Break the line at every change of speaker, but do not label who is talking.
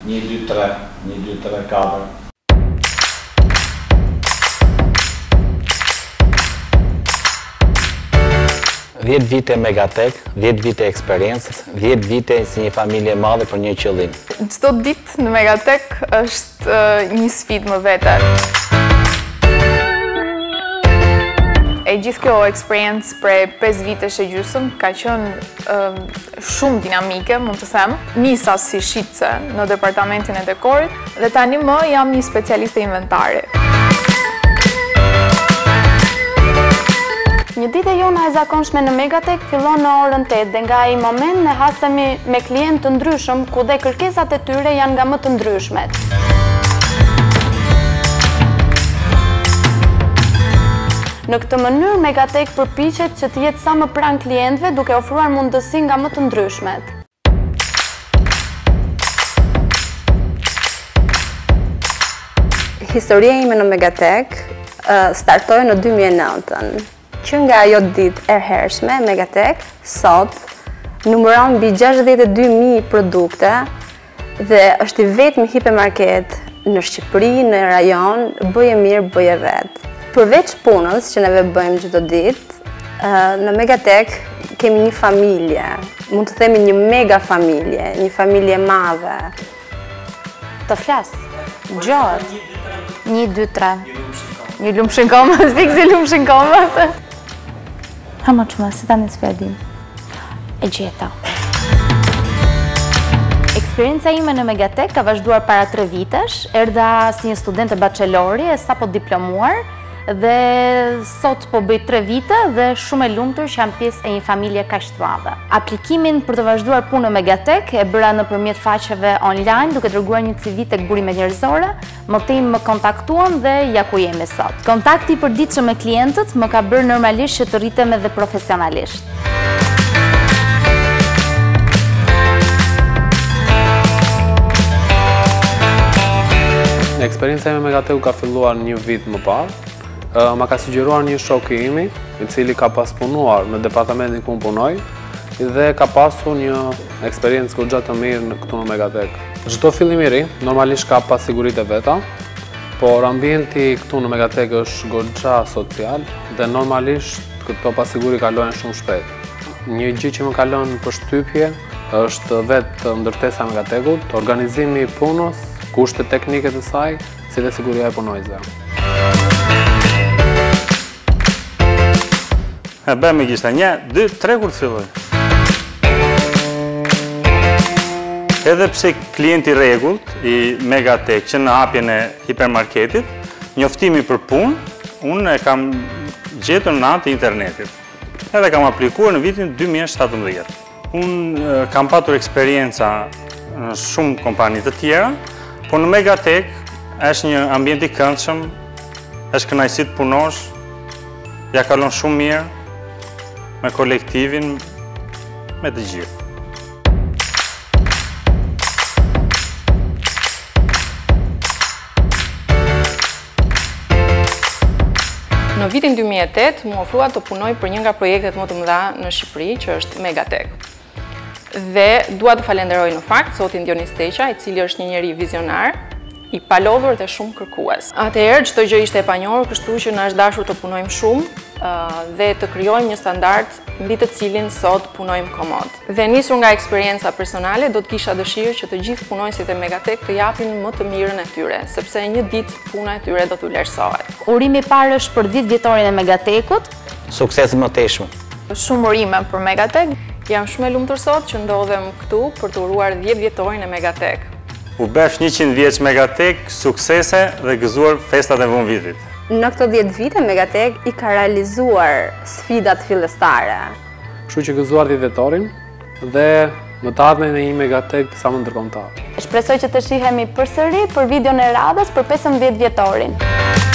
1, 2, 3, 1, 2, 3, 4. Dhjetë vite Megatek, 10 vite eksperiencës, 10 vite si një familje e madhe për një qëllim.
Çdo ditë në Megatek është një sfidë më vete. E gjithë kjo eksperiencë prej 5 vitesh e gjysmë ka qenë shumë dinamike, mund të them. Nisa si shitse në departamentin e dekorit dhe tani më jam një specialiste inventari.
Një ditë e jona e zakonshme në Megatek fillon në orën 8 dhe nga ai moment ne hasemi me klientë të ndryshëm ku dhe kërkesat e tyre janë nga më të ndryshmet. Në këtë mënyrë Megatek përpiqet që të jetë sa më pranë klientëve duke ofruar mundësi nga më të ndryshmet.
Historia ime në Megatek startoi në 2009-ën. Që nga ajo ditë e hershme, Megatek sot numëron mbi 62.000 produkte dhe është i vetmi hipermarket në Shqipëri, në rajon, bëje mirë, bëje vetë. Përveç punës që neve bëjmë çdo ditë, në Megatek kemi një familje, mund të themi një mega familje, një familje madhe. Të flas, gjatë.
1, 2, 3.
Një lumshin komët, fiksi lumshin komët.
Ha më qëma, si ta një sferdin. E gjeta. Eksperienca ime në Megatek ka vazhduar para 3 vitesh, erdha si një studente bachelori e sapo diplomuar dhe sot po bëj 3 vite dhe shumë e lumtur që jam pjesë e një familje kaq të madhe. Aplikimin për të vazhduar punë në Megatek e bëra nëpërmjet faqeve online duke dërguar një CV tek Burime Njerëzore. Më tej më kontaktuan dhe ja ku jemi sot. Kontakti i përditshëm me klientët më ka bërë normalisht që të rritem edhe profesionalisht.
Eksperienca ime me Megatek ka filluar një vit më parë. Ma ka sugjeruar një shok i imi, i cili ka pas punuar në departamentin ku punoj dhe ka pasur një eksperiencë goxha të mirë këtu në Megatek. Çdo fillim i ri normalisht ka pas siguritë e veta, por ambienti këtu në Megatek është goxha social dhe normalisht këto pasiguri kalohen shumë shpejt. Një gjë që më kalon përshtypje është vetë ndërtesa e Megatekut, organizimi i punës, kushtet teknike të saj, si dhe siguria e punojësve.
E bëjmë me gjishta 1, 2, 3 kur të filloj. Edhe pse klienti rregullt i Megatek që në hapjen e hipermarketit, njoftimi për punë, unë e kam gjetur në anë të internetit. Edhe kam aplikuar në vitin 2017. Unë kam patur eksperienca në shumë kompani të tjera, por në Megatek është një ambient i këndshëm, është kënaqësi të punosh, ja kalon shumë mirë me kolektivin, me të gjithë.
Në vitin 2008 mu ofrua të punoj për një nga projektet më të mëdha në Shqipëri, që është Megatek. Dhe dua të falenderoj në fakt zotin Dionis Teqa, i cili është një njeri vizionar, i palodhur dhe shumë kërkues. Atëherë çdo gjë ishte e panjohur, kështu që na është dashur të punojmë shumë dhe të krijojmë një standard mbi të cilin sot punojmë komod. Dhe nisur nga eksperienca personale, do të kisha dëshirë që të gjithë punonjësit e Megatek të japin më të mirën e tyre, sepse një ditë puna e tyre do t'u vlerësohet.
Urimi i parë është për 10 vjetorin e Megatekut.
Sukses më teshëm.
Shumë urime për Megatek. Jam shumë e lumtur sot që ndodhem këtu për të uruar 10 vjetorin e Megatek.
U besh 100 vjeç Megatek, suksese dhe gëzuar festat e vunvitit.
Në këto 10 vite, Megatek i ka realizuar sfidat fillestare.
Kështu që gëzuar 10 vjetorin dhe në të ardhmen e një Megatek sa më ndërkombëtar.
Shpresoj që të shihemi përsëri për videon e radhës për 15 vjetorin.